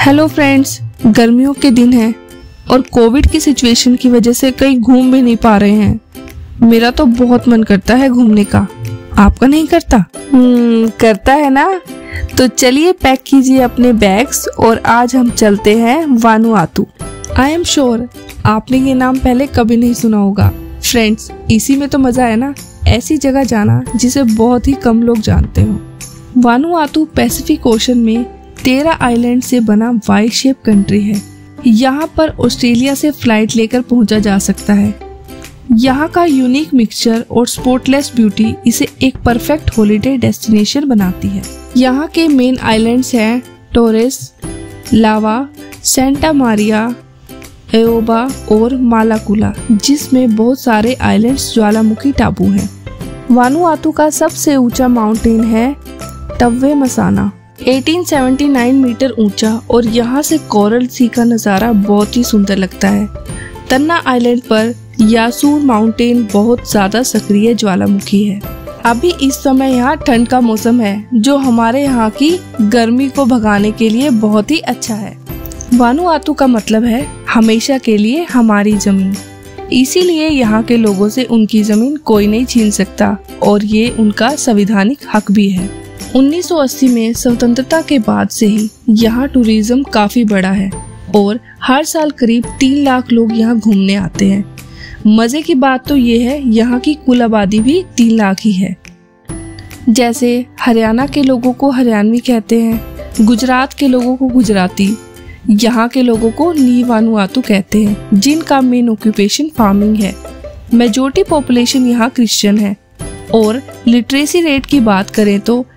Hello friends, गर्मियों के दिन हैं और कोविड की सिचुएशन की वजह से कहीं घूम भी नहीं पा रहे हैं। मेरा तो बहुत मन करता है घूमने का, आपका नहीं करता? करता है ना। तो चलिए पैक कीजिए अपने बैग्स और आज हम चलते हैं वानुआतू। आई एम श्योर आपने ये नाम पहले कभी नहीं सुना होगा। फ्रेंड्स, इसी में तो मजा है ना, ऐसी जगह जाना जिसे बहुत ही कम लोग जानते हो। वानुआतू पैसिफिक ओशन में 13 आइलैंड से बना वाई शेप कंट्री है। यहाँ पर ऑस्ट्रेलिया से फ्लाइट लेकर पहुंचा जा सकता है। यहाँ का यूनिक मिक्सचर और स्पॉटलेस ब्यूटी इसे एक परफेक्ट हॉलिडे डेस्टिनेशन बनाती है। यहाँ के मेन आइलैंड्स हैं Torres, Lava, Santa Maria, Aoba और मालाकुला, जिसमें बहुत सारे आइलैंड्स ज्वालामुखी टापू हैं। वानुआतू का सबसे ऊंचा माउंटेन है टव्वे मसाना, 1879 मीटर ऊंचा, और यहाँ से कोरल सी का नज़ारा बहुत ही सुंदर लगता है। तन्ना आइलैंड पर यासूर माउंटेन बहुत ज्यादा सक्रिय ज्वालामुखी है। अभी इस समय यहाँ ठंड का मौसम है, जो हमारे यहाँ की गर्मी को भगाने के लिए बहुत ही अच्छा है। वानुआतू का मतलब है हमेशा के लिए हमारी जमीन, इसीलिए यहाँ के लोगों से उनकी जमीन कोई नहीं छीन सकता और ये उनका संवैधानिक हक भी है। 1980 में स्वतंत्रता के बाद से ही यहाँ टूरिज्म काफी बड़ा है और हर साल करीब 3 लाख लोग यहाँ घूमने आते हैं। मजे की बात तो ये है, यहाँ की कुल आबादी भी 3 लाख ही है। जैसे हरियाणा के लोगों को हरियाणवी कहते हैं, गुजरात के लोगों को गुजराती, यहाँ के लोगों को नी वानुआतू कहते हैं, जिनका मेन ऑक्यूपेशन फार्मिंग है। मेजॉरिटी पॉपुलेशन यहाँ क्रिश्चियन है और लिटरेसी रेट की बात करें तो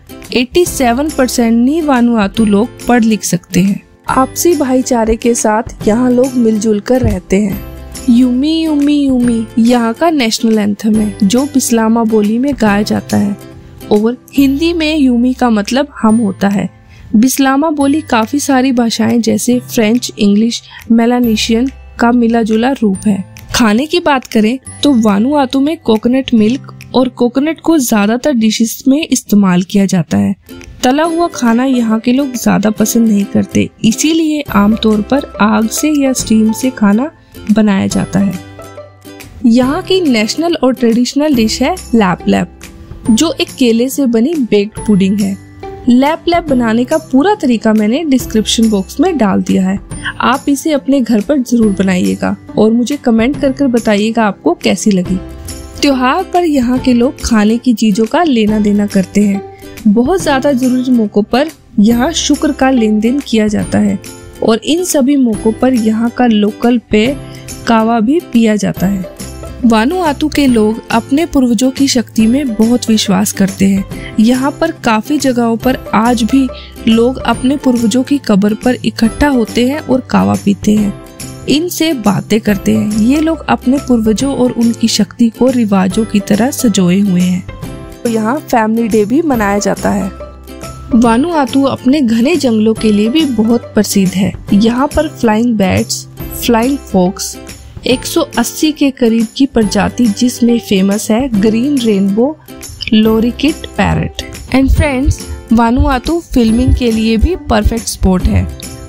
87% नी वानुआतू लोग पढ़ लिख सकते हैं। आपसी भाईचारे के साथ यहाँ लोग मिलजुल कर रहते हैं। यूमी यूमी यूमी यहाँ का नेशनल एंथम है, जो बिस्लामा बोली में गाया जाता है और हिंदी में यूमी का मतलब हम होता है। बिस्लामा बोली काफी सारी भाषाएं जैसे फ्रेंच, इंग्लिश, मेलानेशियन का मिला जुला रूप है। खाने की बात करें तो वानुआतू में कोकोनट मिल्क और कोकोनट को ज्यादातर डिशेस में इस्तेमाल किया जाता है। तला हुआ खाना यहाँ के लोग ज्यादा पसंद नहीं करते, इसीलिए आमतौर पर आग से या स्टीम से खाना बनाया जाता है। यहाँ की नेशनल और ट्रेडिशनल डिश है लैप लैप, जो एक केले से बनी बेक्ड पुडिंग है। लैप लैप बनाने का पूरा तरीका मैंने डिस्क्रिप्शन बॉक्स में डाल दिया है, आप इसे अपने घर पर जरूर बनाइएगा और मुझे कमेंट कर बताइएगा आपको कैसी लगी। त्योहार पर यहाँ के लोग खाने की चीजों का लेना देना करते हैं। बहुत ज्यादा जरूरी मौकों पर यहाँ शुक्र का लेन देन किया जाता है और इन सभी मौकों पर यहाँ का लोकल पेय कावा भी पिया जाता है। वानुआतू के लोग अपने पूर्वजों की शक्ति में बहुत विश्वास करते हैं। यहाँ पर काफी जगहों पर आज भी लोग अपने पूर्वजों की कब्र पर इकट्ठा होते हैं और कावा पीते हैं, इनसे बातें करते हैं। ये लोग अपने पूर्वजों और उनकी शक्ति को रिवाजों की तरह सजोए हुए हैं। तो यहाँ फैमिली डे भी मनाया जाता है। वानुआतू अपने घने जंगलों के लिए भी बहुत प्रसिद्ध है। यहाँ पर फ्लाइंग बैट्स, फ्लाइंग फॉक्स, 180 के करीब की प्रजाति, जिसमें फेमस है green rainbow lorikeet parrot. And friends, Vanuatu filming के लिए भी परफेक्ट स्पॉट है।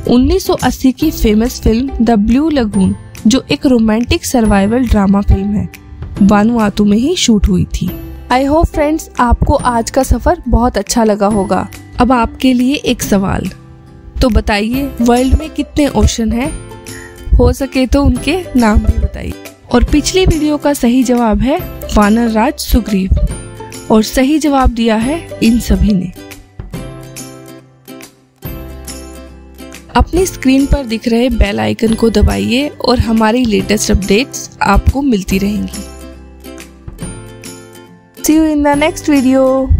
1980 की famous film the blue lagoon, जो एक रोमांटिक सर्वाइवल ड्रामा फिल्म है, वानुआतू में ही शूट हुई थी। आई होप फ्रेंड्स आपको आज का सफर बहुत अच्छा लगा होगा। अब आपके लिए एक सवाल, तो बताइए वर्ल्ड में कितने ओशन हैं? हो सके तो उनके नाम भी बताइए। और पिछली वीडियो का सही जवाब है वानर राज सुग्रीव, और सही जवाब दिया है इन सभी ने। अपनी स्क्रीन पर दिख रहे बेल आइकन को दबाइए और हमारी लेटेस्ट अपडेट्स आपको मिलती रहेंगी। See you in the next video.